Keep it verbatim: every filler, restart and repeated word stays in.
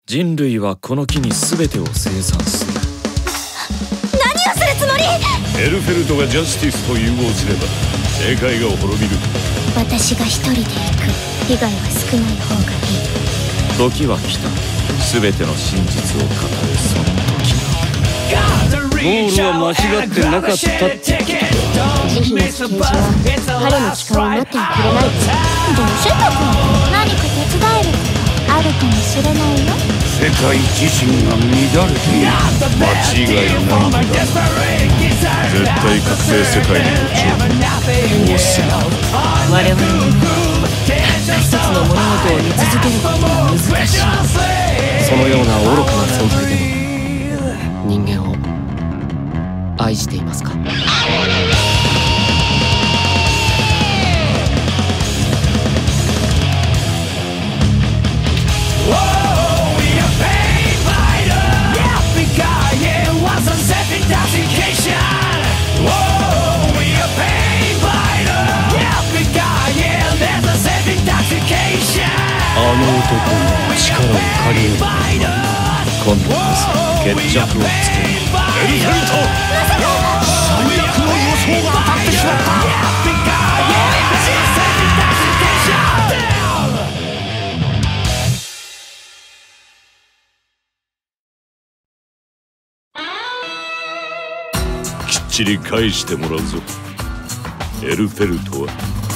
人類はこの木に全てを生産する。 何をするつもり？ エルフェルトがジャスティスと融合すれば世界が滅びる。 私が一人で行く。被害は少ない方がいい。 時は来た。全ての真実を語るその時が。 ゴールは間違ってなかったって。 慈悲なき刑事は彼の力を待ってはくれない。どうせと君、何か手伝えることあるかもしれないよ。 世界自身が乱れている。間違いないんだ。絶対覚醒世界の頂点をする。 我々のたった一つの物事を見続けることは難しい。 そのような愚かな存在でも人間を愛していますか？ あの男の力を借りよう。 今度こそ決着をつける。 エルフェルト、最悪の予想が当たってしまった。 きっちり返してもらうぞ。エルフェルトは